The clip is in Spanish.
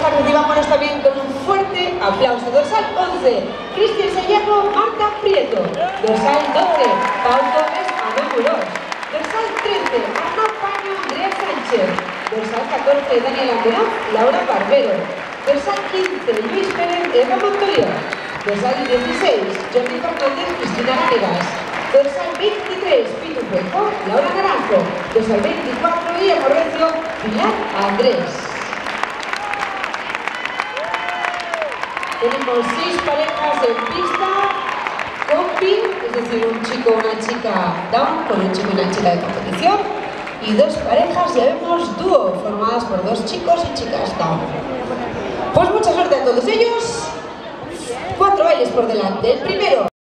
parejas recibámonos también con un fuerte aplauso. Dorsal 11, Cristian Sayago, Marta Prieto. Dorsal 12, Pau Gómez, Ana Murós. Dorsal 13, Ana Paño, Andrea Sánchez. Dorsal 14, Daniel Almeraz, Laura Barbero. Dorsal 15, Luis Pérez, Eva Montolió. Dorsal 16, Jordi Fernández, Cristina Vanegas. Dorsal 23, Pitu Fejo, Laura Naranjo. Dorsal 24, Guillermo Recio, Pilar Andrés. Tenemos 6 parejas en pista, combi, es decir, un chico o una chica down con un chico y una chica de competición, y 2 parejas, ya vemos, dúo, formadas por 2 chicos y chicas down. Pues mucha suerte a todos ellos, 4 bailes por delante. El primero.